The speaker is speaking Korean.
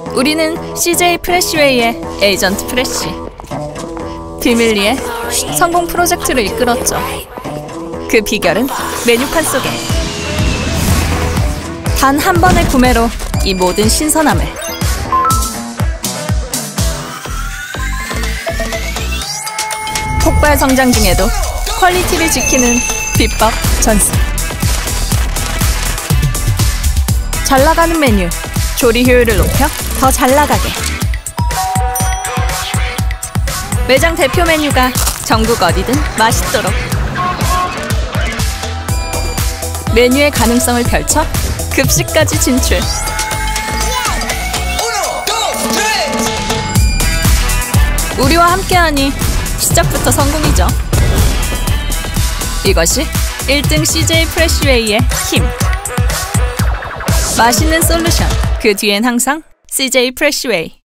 우리는 CJ 프레시웨이의 에이전트 프레시, 비밀리에 성공 프로젝트를 이끌었죠. 그 비결은 메뉴판 속에. 단 한 번의 구매로 이 모든 신선함을. 폭발 성장 중에도 퀄리티를 지키는 비법 전수. 잘 나가는 메뉴, 조리 효율을 높여 더 잘 나가게. 매장 대표 메뉴가 전국 어디든 맛있도록. 메뉴의 가능성을 펼쳐 급식까지 진출. 우리와 함께하니 시작부터 성공이죠. 이것이 1등 CJ 프레시웨이의 힘. 맛있는 솔루션, 그 뒤엔 항상 CJ 프레시웨이.